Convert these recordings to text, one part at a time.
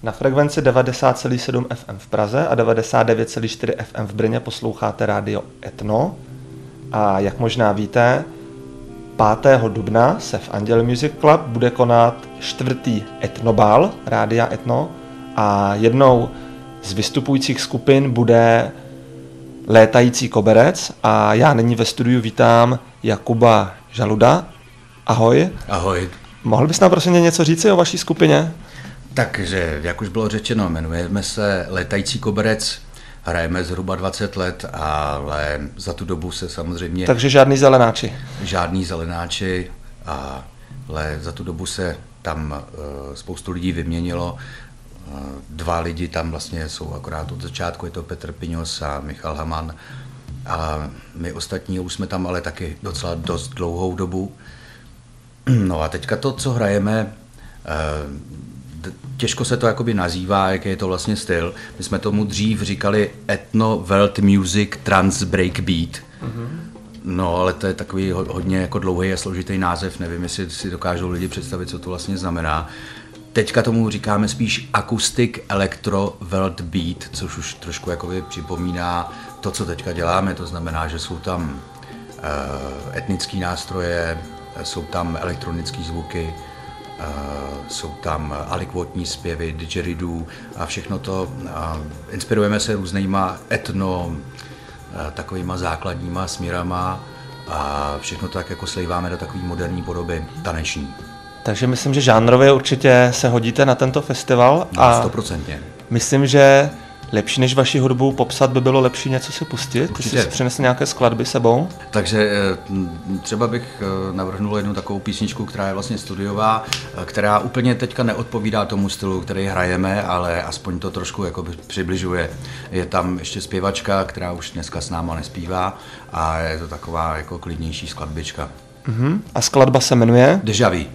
Na frekvenci 90,7 FM v Praze a 99,4 FM v Brně posloucháte rádio Etno. A jak možná víte, 5. dubna se v Anděl Music Club bude konat 4. Etnobal rádia Etno a jednou z vystupujících skupin bude Létající koberec a já nyní ve studiu vítám Jakuba Žaluda. Ahoj. Ahoj. Mohl bys nám prosím něco říci o vaší skupině? Takže, jak už bylo řečeno, jmenujeme se Létající koberec, hrajeme zhruba 20 let, ale za tu dobu se samozřejmě... Takže žádný zelenáči. Žádný zelenáči, ale za tu dobu se tam spoustu lidí vyměnilo. 2 lidi tam vlastně jsou akorát od začátku, je to Petr Piňos a Michal Haman. A my ostatní už jsme tam ale taky docela dost dlouhou dobu. No a teďka to, co hrajeme, těžko se to jakoby nazývá, jaký je to vlastně styl. My jsme tomu dřív říkali Ethno World Music Trance Breakbeat. No, ale to je takový hodně jako dlouhý a složitý název, nevím, jestli si dokážou lidi představit, co to vlastně znamená. Teďka tomu říkáme spíš Acoustic Electro World Beat, což už trošku jakoby připomíná to, co teďka děláme, to znamená, že jsou tam etnické nástroje, jsou tam elektronické zvuky, jsou tam alikvotní zpěvy, didgeridoo a všechno to. Inspirujeme se různýma etno takovýma základníma směrama a všechno to tak jako slejváme do takové moderní podoby taneční. Takže myslím, že žánrově určitě se hodíte na tento festival. No, 100%. Myslím, že lepší než vaši hudbu popsat by bylo lepší něco si pustit. Ty jsi si přinesl nějaké skladby sebou? Takže třeba bych navrhnul jednu takovou písničku, která je vlastně studiová, která úplně teďka neodpovídá tomu stylu, který hrajeme, ale aspoň to trošku jakoby přibližuje. Je tam ještě zpěvačka, která už dneska s náma nespívá a je to taková jako klidnější skladbička. A skladba se jmenuje? Déjà vu.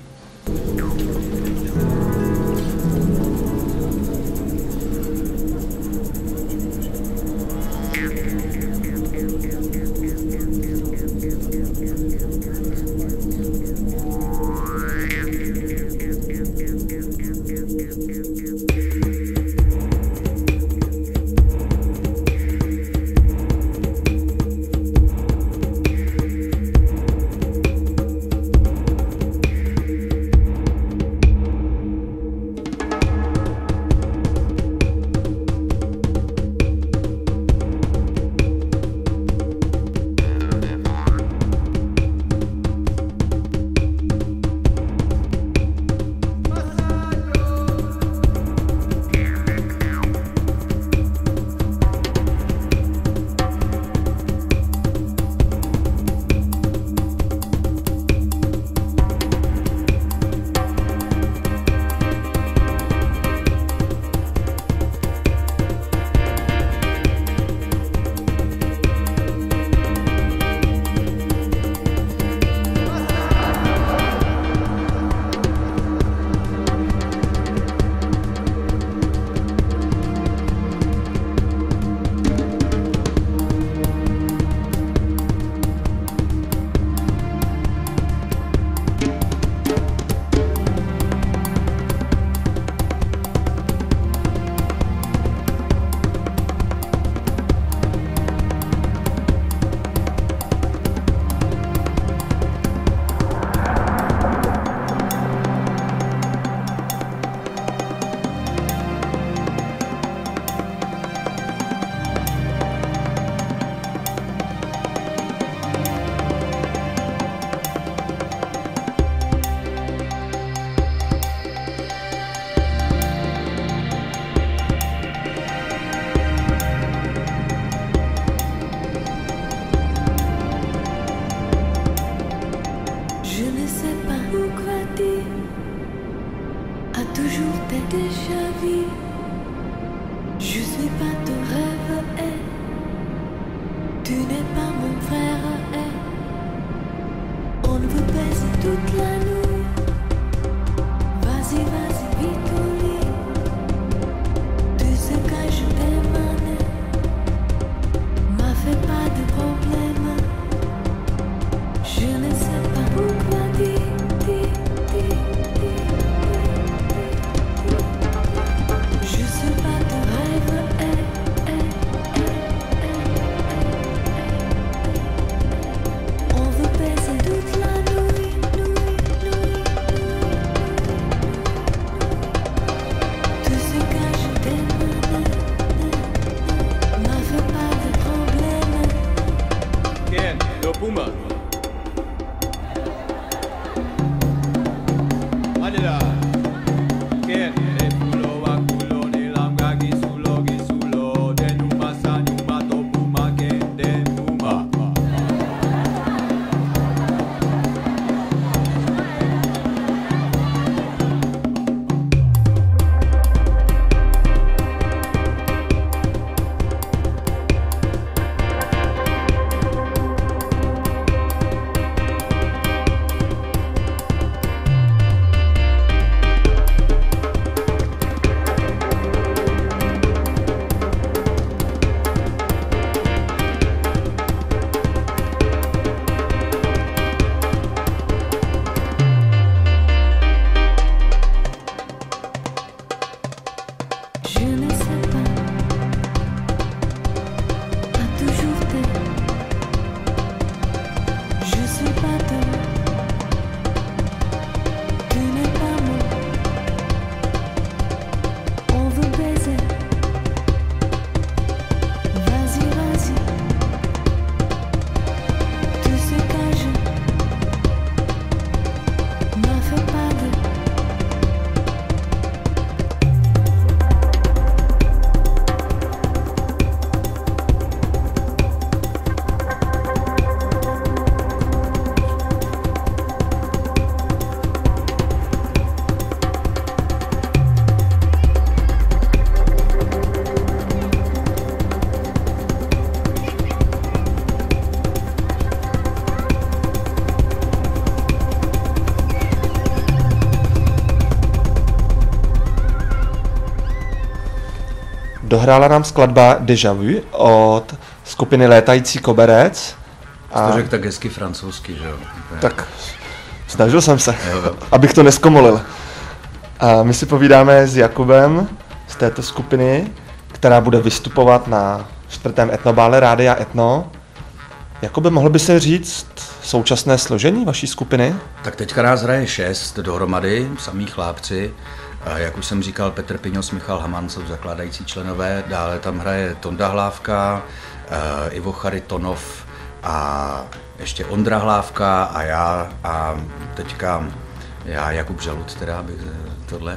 dohrála nám skladba Déjà Vu od skupiny Létající koberec. To řekl tak hezky francouzsky, že jo? Tak snažil jsem se, Jo. abych to neskomolil. A my si povídáme s Jakubem z této skupiny, která bude vystupovat na 4. etnobále Rádia Etno. Jakube, mohl by se říct současné složení vaší skupiny? Tak teďka nás hraje 6 dohromady, samý chlápci. Jak už jsem říkal, Petr Piňos, Michal Haman jsou zakládající členové, dále tam hraje Tonda Hlávka, Ivo Charitonov a ještě Ondra Hlávka a já a teďka Jakub Žalud, teda tohle.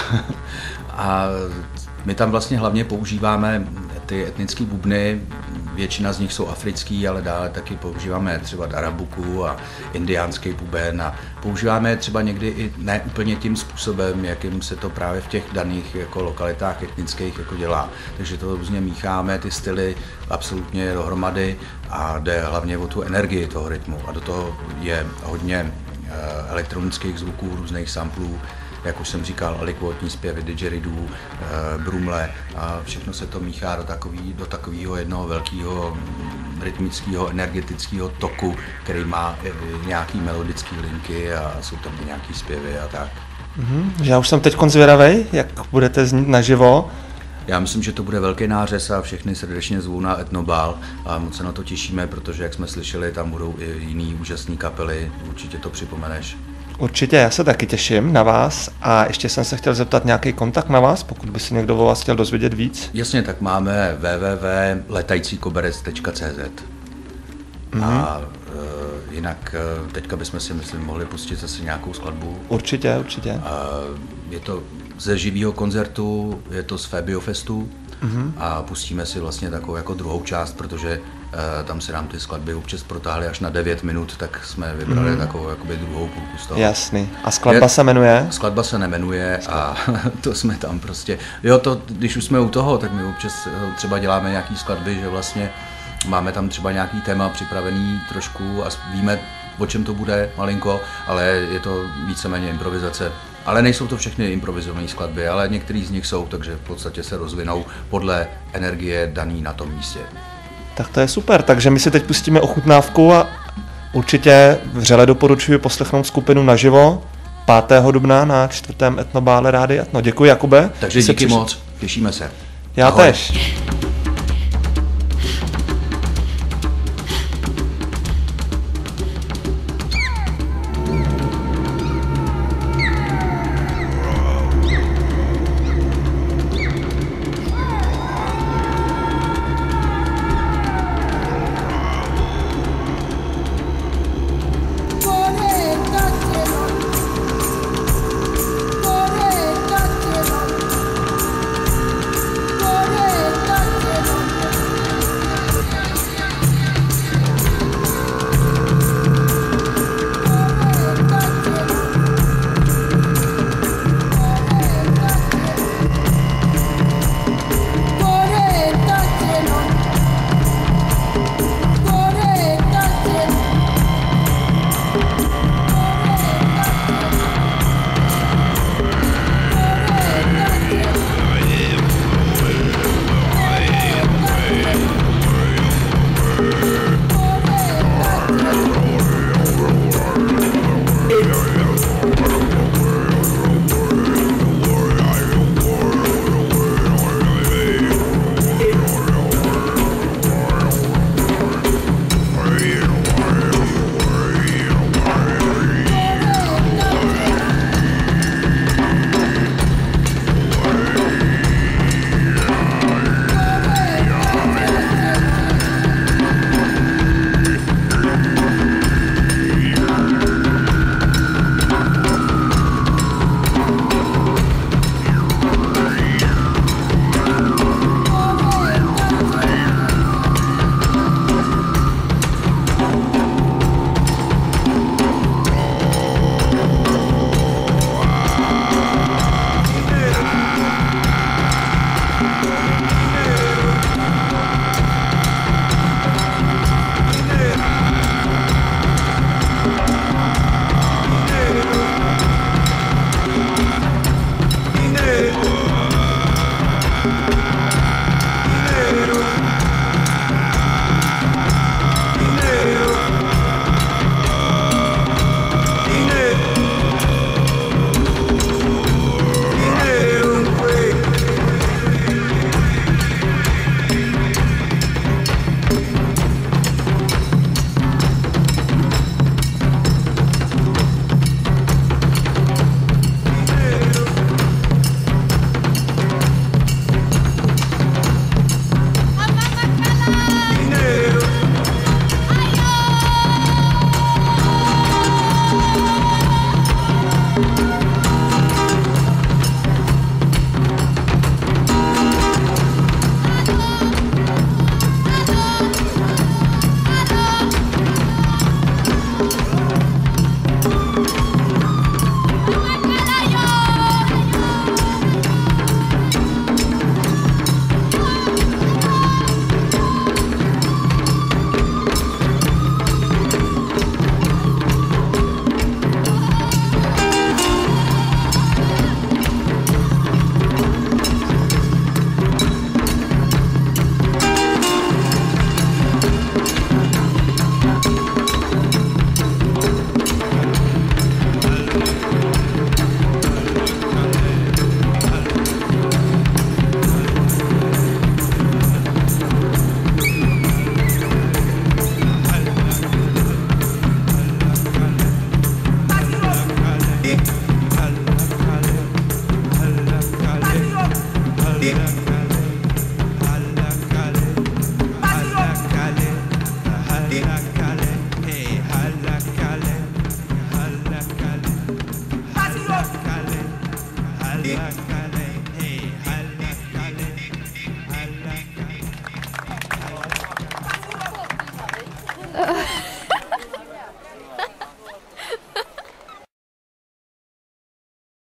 A my tam vlastně hlavně používáme ty etnické bubny, většina z nich jsou africký, ale dále taky používáme třeba darabuku a indiánský buben a používáme je třeba někdy i ne úplně tím způsobem, jakým se to právě v těch daných jako lokalitách etnických jako dělá. Takže to různě mícháme ty styly absolutně dohromady a jde hlavně o tu energii toho rytmu a do toho je hodně elektronických zvuků, různých samplů, jak už jsem říkal, alikvotní zpěvy, didgeridoo, brumle a všechno se to míchá do takového jednoho velkého rytmického, energetického toku, který má nějaký melodické linky a jsou tam nějaký zpěvy a tak. Já už jsem teď zvědavej, jak budete znít naživo. Já myslím, že to bude velký nářez a všechny srdečně zvu na Etnobál a moc se na to těšíme, protože jak jsme slyšeli, tam budou i jiný úžasný kapely, určitě to připomeneš. Určitě, já se taky těším na vás a ještě jsem se chtěl zeptat nějaký kontakt na vás, pokud by si někdo o vás chtěl dozvědět víc. Jasně, tak máme www.letajícikoberec.cz a jinak teďka bychom si myslím mohli pustit zase nějakou skladbu. Určitě. Je to ze živého koncertu, je to z Febiofestu a pustíme si vlastně takovou jako druhou část, protože tam se nám ty skladby občas protáhly až na 9 minut, tak jsme vybrali takovou jakoby druhou půlku z toho. Jasný. A skladba se jmenuje? Skladba se nemenuje a to jsme tam prostě, když už jsme u toho, tak my občas třeba děláme nějaký skladby, že vlastně máme tam třeba nějaký téma připravený trošku a víme, o čem to bude malinko, ale je to víceméně improvizace. Ale nejsou to všechny improvizované skladby, ale některý z nich jsou, takže v podstatě se rozvinou podle energie daný na tom místě. Tak to je super, takže my si teď pustíme ochutnávku a určitě vřele doporučuji poslechnout skupinu naživo 5. dubna na 4. etnobále Rádia Etno. Děkuji, Jakube. Takže díky moc, těšíme se. Já Ahoj. tež. Díky.